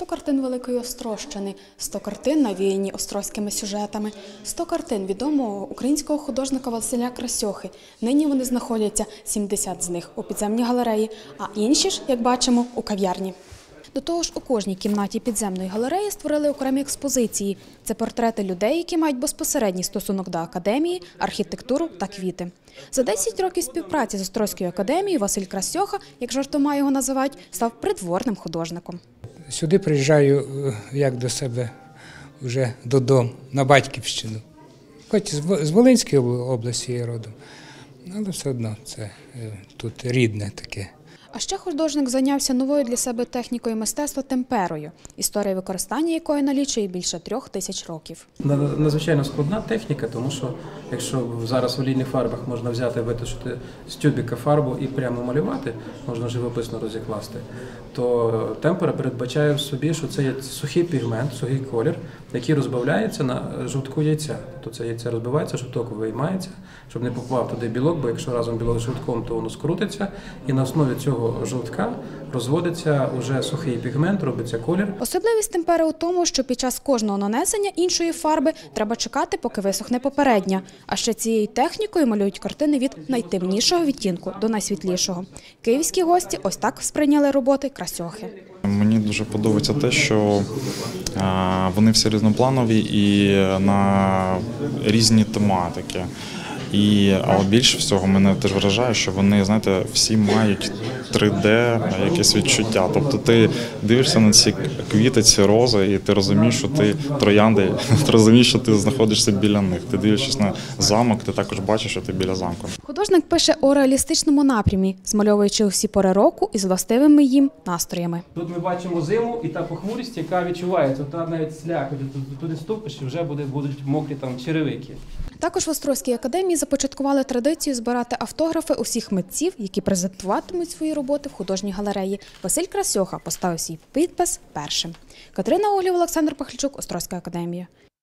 картин Великої Острощини, 100 картин, навіяні острозькими сюжетами, 100 картин відомого українського художника Василя Красьохи. Нині вони знаходяться, 70 з них, у підземній галереї, а інші ж, як бачимо, у кав'ярні. До того ж, у кожній кімнаті підземної галереї створили окремі експозиції. Це портрети людей, які мають безпосередній стосунок до академії, архітектуру та квіти. За 10 років співпраці з Острозькою академією Василь Красьоха, як жартома його називають, став придворним художником. Сюди приїжджаю, як до себе, вже додому, на батьківщину. Хоч з Волинської області я родом, але все одно це тут рідне таке. А ще художник зайнявся новою для себе технікою мистецтва – темперою, історія використання якої налічує більше 3000 років. Надзвичайно складна техніка, тому що якщо зараз в олійних фарбах можна взяти, витушити з тюбіка фарбу і прямо малювати, можна живописно розікласти, то темпера передбачає в собі, що це є сухий пігмент, сухий колір, який розбавляється на жовтку яйця. Тобто це яйце розбивається, жовток виймається, щоб не попав туди білок, бо якщо разом білок з жовтком, то воно скрутиться, і на основі цього жовтка розводиться уже сухий пігмент, робиться колір. Особливість темпери у тому, що під час кожного нанесення іншої фарби треба чекати, поки висохне попередня. А ще цією технікою малюють картини від найтемнішого відтінку до найсвітлішого. Київські гості ось так сприйняли роботи Красьохи. Мені дуже подобається те, що вони всі різнопланові і на різні тематики. Але більше всього мене теж вражає, що вони, знаєте, всі мають 3D якесь відчуття. Тобто ти дивишся на ці квіти, ці рози, і ти розумієш, що ти троянди, ти розумієш, що ти знаходишся біля них. Ти дивишся на замок, ти також бачиш, що ти біля замку. Художник пише у реалістичному напрямі, змальовуючи усі пори року із властивими їм настроями. Тут ми бачимо зиму і та похмурість, яка відчувається. Та навіть сляк, туди ступиш і вже будуть мокрі там черевики. Також в Острозькій академії започаткували традицію збирати автографи усіх митців, які презентуватимуть свої роботи в художній галереї. Василь Красьоха поставив свій підпис першим. Катерина Оглів, Олександр Пахлічук, Острозька академія.